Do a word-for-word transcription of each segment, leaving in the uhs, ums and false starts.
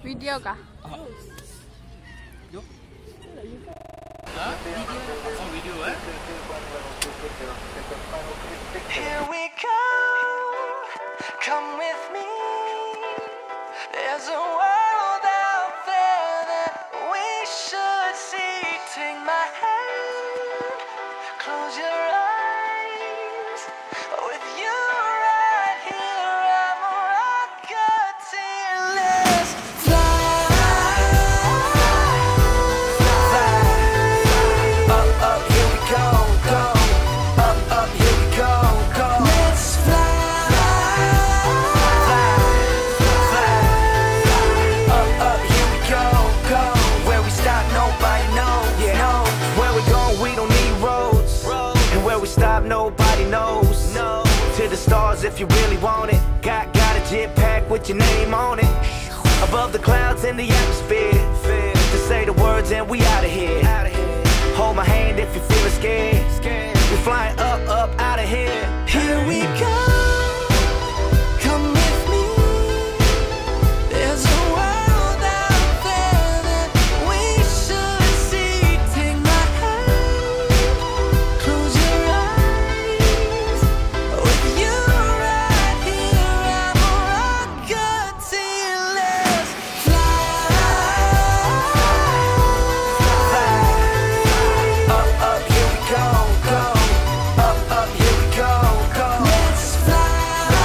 Video kah? Yuk. Hah? Oh, video eh? Here we go, come with me. There's a world out there that we should see. Take my hand, close your eyes. With you right here, I'm a rocketeer. Let's fly, fly. Up, up, here we go, go. Up, up, here we go, go. Let's fly, fly, fly. Up, up, here we go, go. Where we stop, nobody knows. Yeah, no. Where we going, we don't need roads. And where we stop, nobody knows. No. To the stars if you really want it. Got, got a jetpack with your name on it. Above the clouds in the atmosphere. To say the words and we out of here. Hold my hand if you're feeling scared. We're flying up, up, out of here. Here we go. Come with me. There's a world out there that we should see. Take my hand, close your eyes. With you right here, I'm a rocketeer. Let's fly, fly. Up, up, here we go, go. Up, up, here we go, go. Let's fly,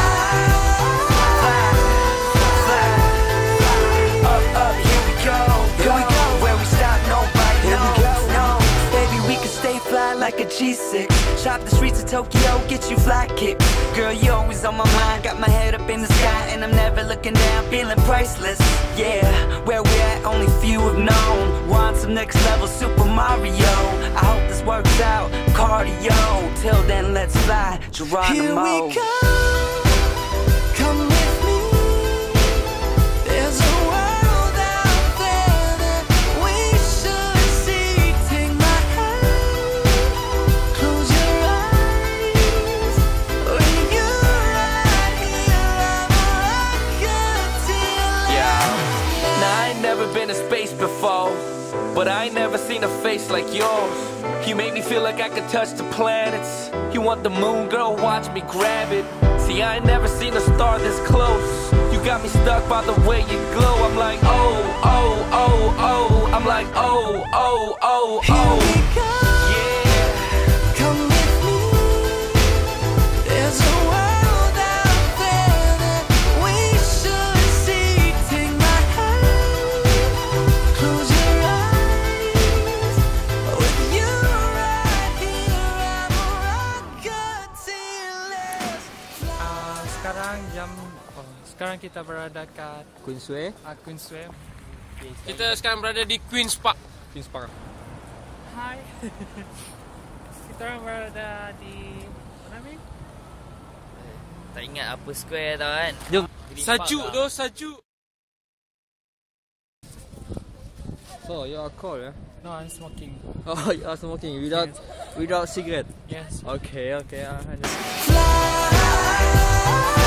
fly, fly. Up, up, here we go, go. Where we stop, nobody knows. No, baby, we can stay fly like a G six. Shop the streets of Tokyo, get you fly kicks. Girl, you always on my mind. Got my head up in the sky and I'm never looking down, feeling priceless. Yeah, where we at, only few have known. We're on some next level Super Mario. I hope this works out, cardio. Till then, let's fly, Geronimo. Here we go, come with me. There's a world out there that we should see. Take my hand, close your eyes. When you're right here, I'm a rocketeer. Yeah. Now I ain't never been to space before, but I ain't never seen a face like yours. You make me feel like I could touch the planets. You want the moon, girl, watch me grab it. See, I ain't never seen a star this close. You got me stuck by the way you glow. I'm like, oh, oh, oh, oh. I'm like, oh, oh, oh, oh. Here we go. Yeah. Come with me. There's a world out there that we should see. Take my hand, close your eyes. With you right here, I'm a rocketeer. Let's fly. Ah, sekarang jam oh, sekarang kita berada kat Queensway. uh, Queensway. Kita sekarang berada di Queen's Park. Queen's Park. Hai. Kita orang berada di mana ni? Tak ingat apa square tau kan. Jom. Sajuk tu, sajuk. So you are cold, eh? No, I'm smoking. Oh, you are smoking without without cigarette. Yes. Okay, okay. I understand. Fly.